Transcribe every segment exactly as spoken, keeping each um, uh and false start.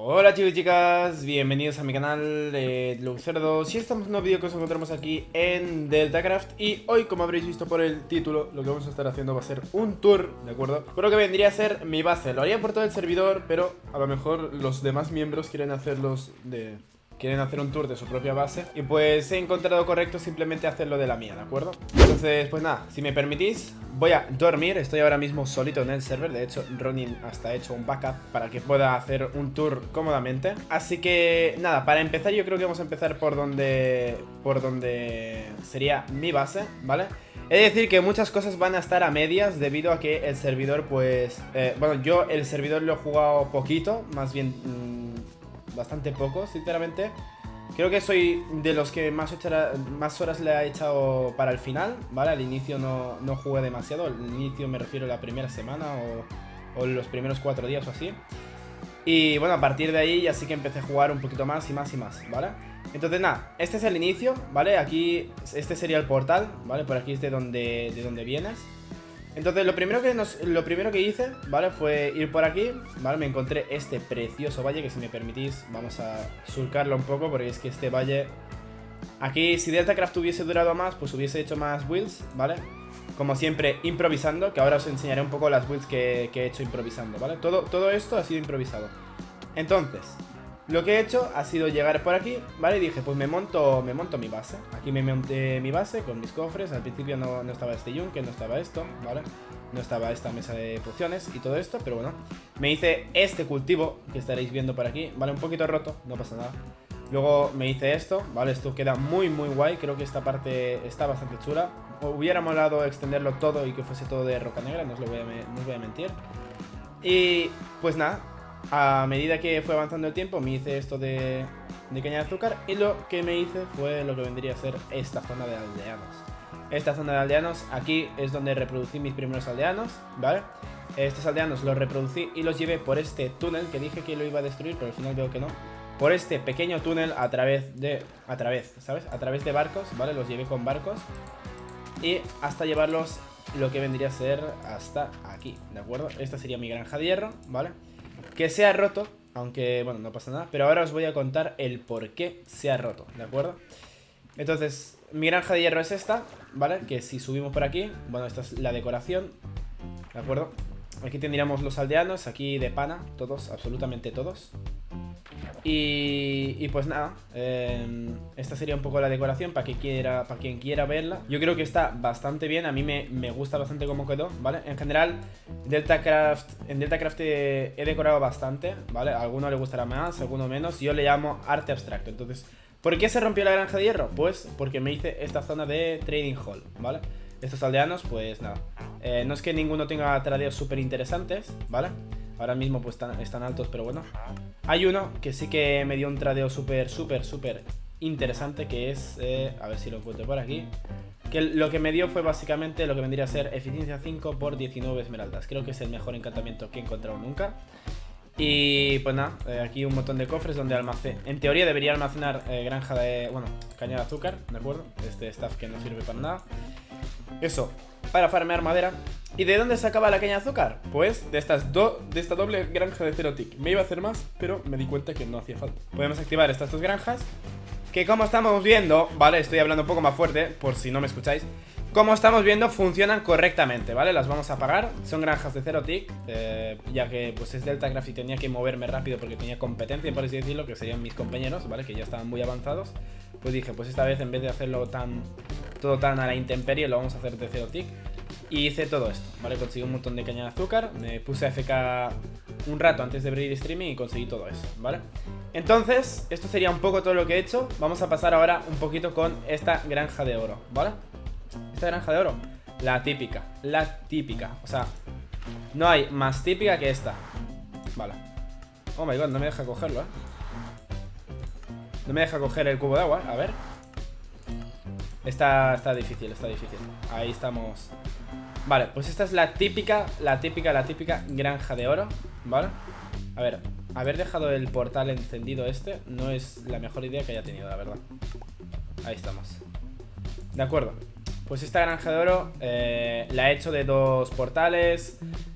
Hola chicos y chicas, bienvenidos a mi canal de Lucerdo. Si estamos en un nuevo vídeo que os encontramos aquí en Deltacraft. Y hoy, como habréis visto por el título, lo que vamos a estar haciendo va a ser un tour, ¿de acuerdo? Por lo que vendría a ser mi base. Lo haría por todo el servidor, pero a lo mejor los demás miembros quieren hacerlos de... Quieren hacer un tour de su propia base. Y pues he encontrado correcto simplemente hacerlo de la mía, ¿de acuerdo? Entonces, pues nada, si me permitís, voy a dormir. Estoy ahora mismo solito en el server. De hecho, Ronin hasta ha hecho un backup para que pueda hacer un tour cómodamente. Así que, nada, para empezar yo creo que vamos a empezar por donde... Por donde sería mi base, ¿vale? He de decir que muchas cosas van a estar a medias debido a que el servidor, pues... Eh, bueno, yo el servidor lo he jugado poquito, más bien... Mmm, bastante poco, sinceramente. Creo que soy de los que más, echara, más horas le he echado para el final, ¿vale? Al inicio no, no jugué demasiado. Al inicio me refiero a la primera semana o, o los primeros cuatro días o así. Y bueno, a partir de ahí ya sí que empecé a jugar un poquito más y más y más, ¿vale? Entonces nada, este es el inicio, ¿vale? Aquí, este sería el portal, ¿vale? Por aquí es de donde, de donde vienes. Entonces lo primero que nos, lo primero que hice, ¿vale? Fue ir por aquí, ¿vale? Me encontré este precioso valle que, si me permitís, vamos a surcarlo un poco, porque es que este valle... Aquí, si Deltacraft hubiese durado más, pues hubiese hecho más builds, ¿vale? Como siempre, improvisando, que ahora os enseñaré un poco las builds que, que he hecho improvisando, ¿vale? Todo, todo esto ha sido improvisado. Entonces, lo que he hecho ha sido llegar por aquí, ¿vale? Y dije, pues me monto, me monto mi base. Aquí me monté mi base con mis cofres. Al principio no, no estaba este yunque, no estaba esto, ¿vale? No estaba esta mesa de pociones y todo esto, pero bueno. Me hice este cultivo que estaréis viendo por aquí, ¿vale? Un poquito roto, no pasa nada. Luego me hice esto, ¿vale? Esto queda muy muy guay. Creo que esta parte está bastante chula. Hubiera molado extenderlo todo y que fuese todo de roca negra, no os, lo voy, a no os voy a mentir. Y pues nada, a medida que fue avanzando el tiempo me hice esto de, de caña de azúcar. Y lo que me hice fue lo que vendría a ser esta zona de aldeanos. Esta zona de aldeanos, aquí es donde reproducí mis primeros aldeanos, ¿vale? Estos aldeanos los reproducí y los llevé por este túnel que dije que lo iba a destruir, pero al final veo que no. Por este pequeño túnel a través de... A través, ¿sabes? A través de barcos, ¿vale? Los llevé con barcos. Y hasta llevarlos lo que vendría a ser hasta aquí, ¿de acuerdo? Esta sería mi granja de hierro, ¿vale? Que se ha roto, aunque, bueno, no pasa nada. Pero ahora os voy a contar el por qué se ha roto, ¿de acuerdo? Entonces, mi granja de hierro es esta, ¿vale? Que si subimos por aquí, bueno, esta es la decoración, ¿de acuerdo? Aquí tendríamos los aldeanos, aquí de pana, todos, absolutamente todos. Y, y pues nada, eh, esta sería un poco la decoración para quien quiera, para quien quiera verla. Yo creo que está bastante bien, a mí me, me gusta bastante cómo quedó, ¿vale? En general, Deltacraft, en Deltacraft he, he decorado bastante, ¿vale? A alguno le gustará más, a alguno menos. Yo le llamo arte abstracto. Entonces, ¿por qué se rompió la granja de hierro? Pues porque me hice esta zona de trading hall, ¿vale? Estos aldeanos, pues nada, eh, no es que ninguno tenga tradeos súper interesantes, ¿vale? Ahora mismo pues están, están altos, pero bueno. Hay uno que sí que me dio un tradeo súper, súper, súper interesante, que es... Eh, a ver si lo encuentro por aquí. Que lo que me dio fue básicamente lo que vendría a ser eficiencia cinco por diecinueve esmeraldas. Creo que es el mejor encantamiento que he encontrado nunca. Y pues nada, eh, aquí un montón de cofres donde almacenar. En teoría debería almacenar eh, granja de... Bueno, caña de azúcar, ¿de acuerdo? Este staff que no sirve para nada. Eso, para farmear madera. ¿Y de dónde sacaba la caña de azúcar? Pues de estas do, de esta doble granja de cero tick. Me iba a hacer más, pero me di cuenta que no hacía falta. Podemos activar estas dos granjas, que como estamos viendo, ¿vale? Estoy hablando un poco más fuerte, por si no me escucháis. Como estamos viendo, funcionan correctamente, ¿vale? Las vamos a apagar. Son granjas de cero tick, eh, ya que pues es Deltacraft y tenía que moverme rápido porque tenía competencia, por así decirlo, que serían mis compañeros, ¿vale? Que ya estaban muy avanzados. Pues dije, pues esta vez en vez de hacerlo tan todo tan a la intemperie, lo vamos a hacer de cero tick. Y hice todo esto, ¿vale? Conseguí un montón de caña de azúcar. Me puse a F K un rato antes de abrir streaming y conseguí todo eso, ¿vale? Entonces, esto sería un poco todo lo que he hecho. Vamos a pasar ahora un poquito con esta granja de oro, ¿vale? Esta granja de oro, la típica, la típica. O sea, no hay más típica que esta. Vale. Oh my god, no me deja cogerlo, ¿eh? No me deja coger el cubo de agua, a ver. Está, está difícil, está difícil. Ahí estamos. Vale, pues esta es la típica, la típica, la típica granja de oro, ¿vale? A ver, haber dejado el portal encendido este no es la mejor idea que haya tenido, la verdad. Ahí estamos. De acuerdo. Pues esta granja de oro eh, la he hecho de dos portales.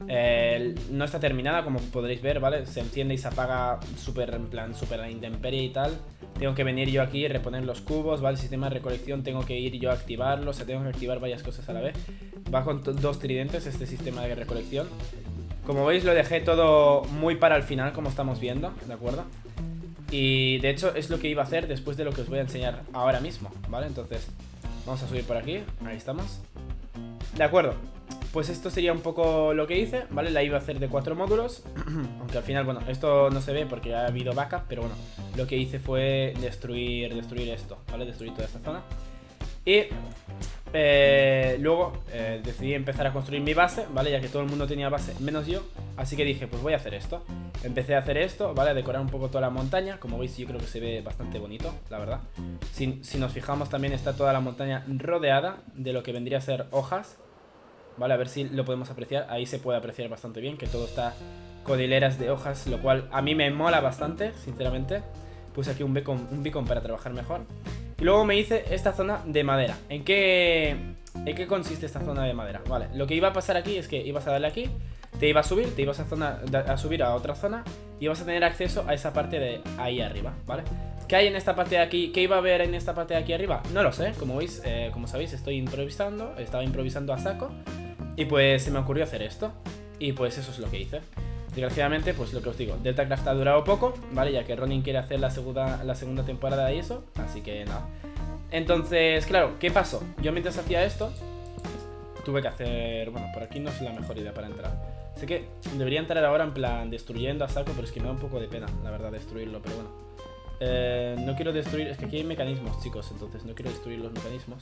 eh, no está terminada, como podréis ver, ¿vale? Se enciende y se apaga súper, en plan, súper a intemperie y tal. Tengo que venir yo aquí y reponer los cubos, ¿vale? El sistema de recolección tengo que ir yo a activarlo, o sea, tengo que activar varias cosas a la vez. Va con dos tridentes este sistema de recolección. Como veis, lo dejé todo muy para el final, como estamos viendo, ¿de acuerdo? Y de hecho es lo que iba a hacer después de lo que os voy a enseñar ahora mismo, ¿vale? Entonces, vamos a subir por aquí, ahí estamos. De acuerdo, pues esto sería un poco lo que hice, ¿vale? La iba a hacer de cuatro módulos, aunque al final, bueno, esto no se ve porque ha habido backup, pero bueno, lo que hice fue destruir, destruir esto, ¿vale? Destruir toda esta zona. Y eh, luego eh, decidí empezar a construir mi base, ¿vale? Ya que todo el mundo tenía base, menos yo. Así que dije, pues voy a hacer esto. Empecé a hacer esto, ¿vale? A decorar un poco toda la montaña. Como veis, yo creo que se ve bastante bonito, la verdad. Si, si nos fijamos, también está toda la montaña rodeada de lo que vendría a ser hojas, ¿vale? A ver si lo podemos apreciar. Ahí se puede apreciar bastante bien, que todo está con hileras de hojas, lo cual a mí me mola bastante, sinceramente. Puse aquí un beacon, un beacon para trabajar mejor. Y luego me hice esta zona de madera. ¿En qué, ¿En qué consiste esta zona de madera? Vale, lo que iba a pasar aquí es que ibas a darle aquí, te ibas a subir, te ibas a, zona, a subir a otra zona y vas a tener acceso a esa parte de ahí arriba, ¿vale? ¿Qué hay en esta parte de aquí? ¿Qué iba a haber en esta parte de aquí arriba? No lo sé, como veis, eh, como sabéis, estoy improvisando, estaba improvisando a saco. Y pues se me ocurrió hacer esto. Y pues eso es lo que hice. Desgraciadamente, pues lo que os digo, Deltacraft ha durado poco, ¿vale? Ya que Ronin quiere hacer la segunda, la segunda temporada y eso, así que nada. Entonces, claro, ¿qué pasó? Yo mientras hacía esto, tuve que hacer... Bueno, por aquí no es la mejor idea para entrar. Sé que debería entrar ahora en plan destruyendo a saco, pero es que me da un poco de pena, la verdad, destruirlo, pero bueno. Eh, no quiero destruir... Es que aquí hay mecanismos, chicos, entonces no quiero destruir los mecanismos.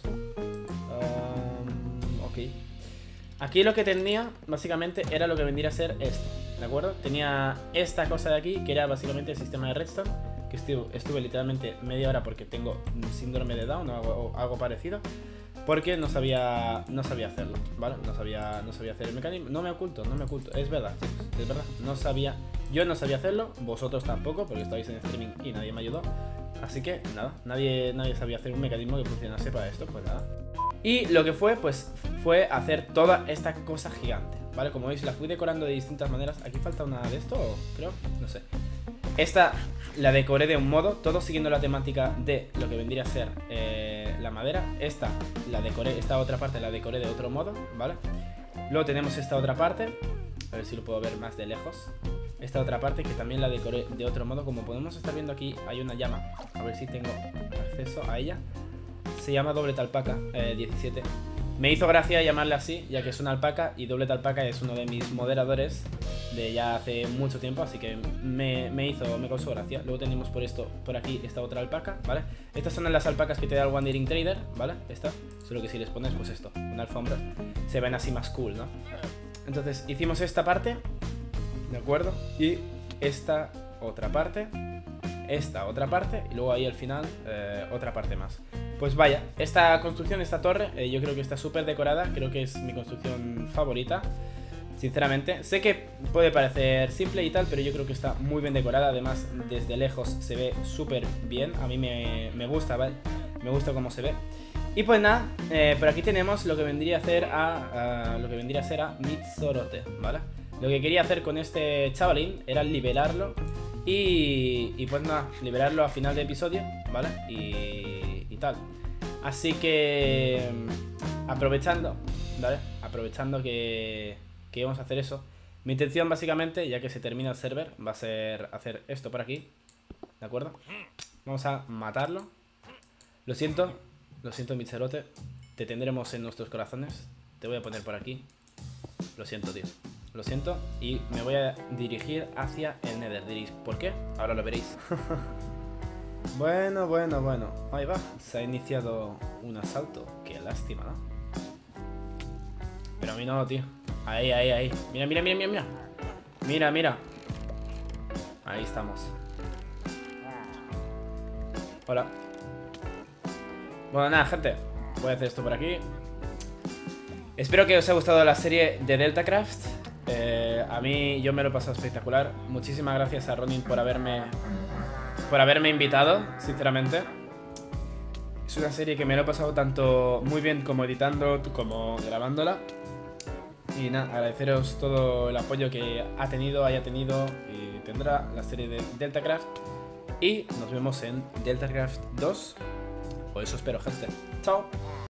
Um, ok. Aquí lo que tenía, básicamente, era lo que vendría a ser esto, ¿de acuerdo? Tenía esta cosa de aquí, que era básicamente el sistema de redstone, que estuve, estuve literalmente media hora porque tengo síndrome de Down o algo, o algo parecido, porque no sabía, no sabía hacerlo, ¿vale? No sabía, no sabía hacer el mecanismo. No me oculto, no me oculto, es verdad, chicos, es verdad. No sabía, yo no sabía hacerlo, vosotros tampoco, porque estáis en streaming y nadie me ayudó. Así que, nada, nadie, nadie sabía hacer un mecanismo que funcionase para esto, pues nada. Y lo que fue, pues, fue hacer toda esta cosa gigante, ¿vale? Como veis, la fui decorando de distintas maneras. Aquí falta una de esto, creo, no sé. Esta la decoré de un modo, todo siguiendo la temática de lo que vendría a ser eh, la madera. Esta la decoré, esta otra parte la decoré de otro modo, ¿vale? Luego tenemos esta otra parte, a ver si lo puedo ver más de lejos. Esta otra parte que también la decoré de otro modo. Como podemos estar viendo aquí, hay una llama. A ver si tengo acceso a ella. Se llama Doble Talpaca eh, diecisiete. Me hizo gracia llamarle así, ya que es una alpaca. Y Doble Talpaca es uno de mis moderadores de ya hace mucho tiempo, así que me, me hizo, me causó gracia. Luego tenemos por esto, por aquí, esta otra alpaca, ¿vale? Estas son las alpacas que te da el Wandering Trader, ¿vale? Esta, solo que si les pones, pues esto, una alfombra, se ven así más cool, ¿no? Entonces, hicimos esta parte, ¿de acuerdo? Y esta otra parte, esta otra parte, y luego ahí al final, eh, otra parte más. Pues vaya, esta construcción, esta torre, eh, yo creo que está súper decorada, creo que es mi construcción favorita. Sinceramente, sé que puede parecer simple y tal, pero yo creo que está muy bien decorada. Además, desde lejos se ve súper bien. A mí me, me gusta, ¿vale? Me gusta cómo se ve. Y pues nada, eh, por aquí tenemos lo que vendría a hacer a, a lo que vendría a ser a Mitsorote, ¿vale? Lo que quería hacer con este chavalín era liberarlo y, y pues nada, liberarlo a final de episodio, ¿vale? Y, y tal. Así que aprovechando, ¿vale? Aprovechando que... que vamos a hacer eso. Mi intención básicamente, ya que se termina el server, va a ser hacer esto por aquí, ¿de acuerdo? Vamos a matarlo. Lo siento, lo siento Mitzerote, te tendremos en nuestros corazones. Te voy a poner por aquí. Lo siento, tío, lo siento. Y me voy a dirigir hacia el Nether. Diréis, ¿por qué? Ahora lo veréis. Bueno, bueno, bueno, ahí va. Se ha iniciado un asalto. Qué lástima, ¿no? Pero a mí no, tío. Ahí, ahí, ahí. Mira, mira, mira, mira, mira. Mira, mira. Ahí estamos. Hola. Bueno, nada, gente. Voy a hacer esto por aquí. Espero que os haya gustado la serie de Deltacraft. Eh, a mí, yo me lo he pasado espectacular. Muchísimas gracias a Ronin por haberme... Por haberme invitado, sinceramente. Es una serie que me lo he pasado tanto muy bien como editando como grabándola. Y nada, agradeceros todo el apoyo que ha tenido, haya tenido y tendrá la serie de Deltacraft. Y nos vemos en Deltacraft dos. O eso espero, gente. Chao.